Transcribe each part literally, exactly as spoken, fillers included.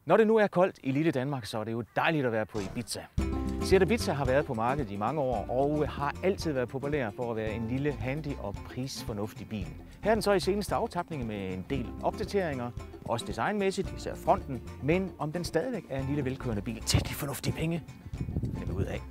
Når det nu er koldt i lille Danmark, så er det jo dejligt at være på Ibiza. Seat Ibiza har været på markedet i mange år og har altid været populær for at være en lille, handy og prisfornuftig bil. Her er den så i seneste aftapning med en del opdateringer, også designmæssigt, især fronten, men om den stadigvæk er en lille velkørende bil til de fornuftige penge, finder vi ud af.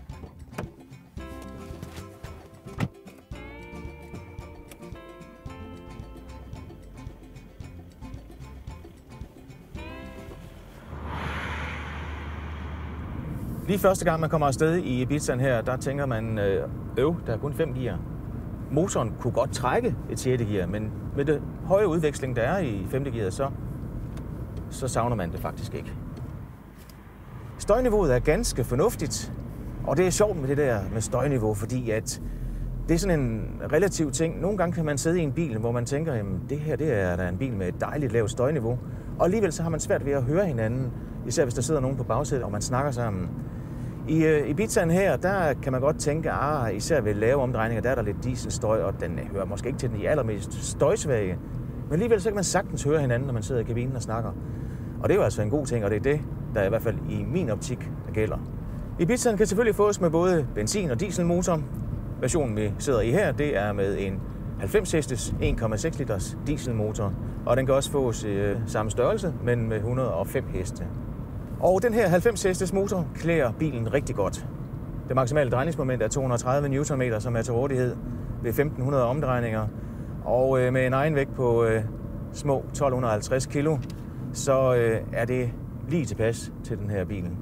Lige første gang man kommer afsted i Ibizaen her, der tænker man, øv, der er kun fem gear. Motoren kunne godt trække et sjette gear, men med det høje udveksling, der er i femte gear, så, så savner man det faktisk ikke. Støjniveauet er ganske fornuftigt, og det er sjovt med det der med støjniveau, fordi at det er sådan en relativ ting. Nogle gange kan man sidde i en bil, hvor man tænker, at det her det er da en bil med et dejligt lavt støjniveau, og alligevel så har man svært ved at høre hinanden, især hvis der sidder nogen på bagsædet, og man snakker sammen. I uh, Ibizaen her, der kan man godt tænke, at især ved lave omdrejninger, der er der lidt dieselstøj, og den hører måske ikke til den i allermest støjsvage. Men alligevel så kan man sagtens høre hinanden, når man sidder i kabinen og snakker. Og det er jo altså en god ting, og det er det, der i hvert fald i min optik der gælder. Ibizaen kan selvfølgelig fås med både benzin- og dieselmotor. Versionen vi sidder i her, det er med en halvfems hestes en komma seks liters dieselmotor, og den kan også fås i uh, samme størrelse, men med et hundrede og fem heste. Og den her halvfems hestes motor klæder bilen rigtig godt. Det maksimale drejningsmoment er to hundrede og tredive newtonmeter, som er til rådighed ved femten hundrede omdrejninger. Og øh, med en egenvægt på øh, små tolv halvtreds kilo, så øh, er det lige tilpas til den her bil.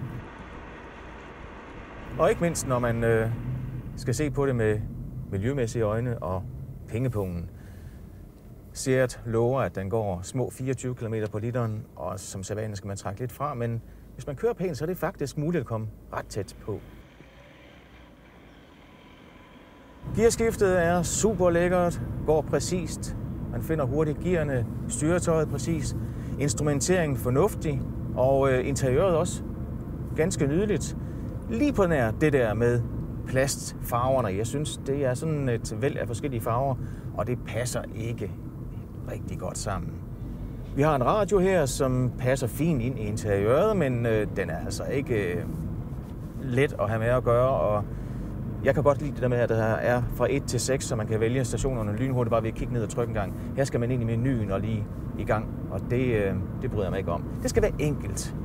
Og ikke mindst, når man øh, skal se på det med miljømæssige øjne og pengepungen. Seat lover, at den går små fireogtyve kilometer på literen, og som sædvanligt skal man trække lidt fra, men hvis man kører pænt, så er det faktisk muligt at komme ret tæt på. Gearskiftet er super lækkert, går præcist, man finder hurtigt gearne, styretøjet præcis, instrumenteringen fornuftig, og øh, interiøret også ganske nydeligt. Lige på nær det der med plastfarverne, jeg synes, det er sådan et væld af forskellige farver, og det passer ikke rigtig godt sammen. Vi har en radio her, som passer fint ind i interiøret, men øh, den er altså ikke øh, let at have med at gøre, og jeg kan godt lide det der med, at der er fra et til seks, så man kan vælge stationerne lynhurtigt bare ved at kigge ned og trykke en gang. Her skal man ind i menuen og lige i gang, og det, øh, det bryder jeg mig ikke om. Det skal være enkelt.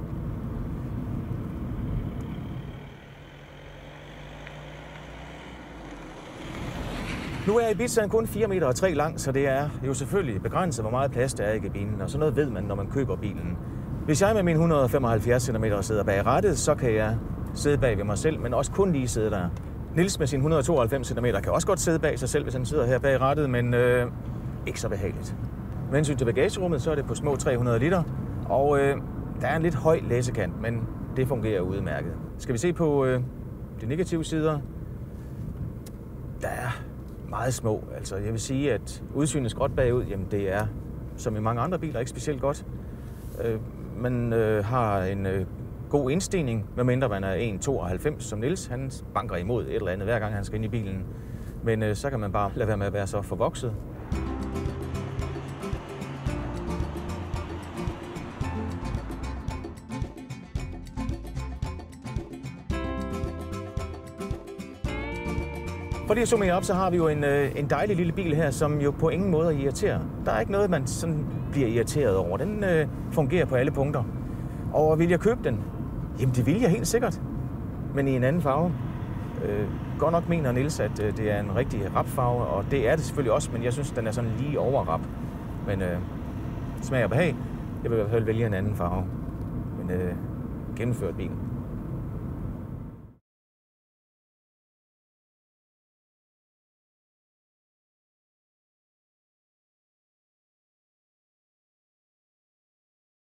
Nu er Ibizaen kun fire meter og tre lang, så det er jo selvfølgelig begrænset, hvor meget plads der er i kabinen, og sådan noget ved man, når man køber bilen. Hvis jeg med min et hundrede og femoghalvfjerds centimeter sidder bag rattet, så kan jeg sidde bag ved mig selv, men også kun lige sidde der. Niels med sin et hundrede og tooghalvfems centimeter kan også godt sidde bag sig selv, hvis han sidder her bag rattet, men øh, ikke så behageligt. Med hensyn til bagagerummet, så er det på små tre hundrede liter, og øh, der er en lidt høj læsekant, men det fungerer udmærket. Skal vi se på øh, de negative sider? Der er meget små. Altså, jeg vil sige, at udsynet skråt bagud, jamen det er, som i mange andre biler, ikke specielt godt. Øh, man øh, har en øh, god indstigning, medmindre man er en komma tooghalvfems, som Niels. Han banker imod et eller andet, hver gang han skal ind i bilen. Men øh, så kan man bare lade være med at være så forvokset. For lige at summere op, så har vi jo en, en dejlig lille bil her, som jo på ingen måde irriterer. Der er ikke noget, man sådan bliver irriteret over. Den øh, fungerer på alle punkter. Og vil jeg købe den? Jamen det vil jeg helt sikkert, men i en anden farve. Øh, godt nok mener Niels, at øh, det er en rigtig rapfarve, og det er det selvfølgelig også, men jeg synes, den er sådan lige over rap. Men øh, smag og behag, jeg vil i hvert fald vælge en anden farve. Men øh, gennemført bil.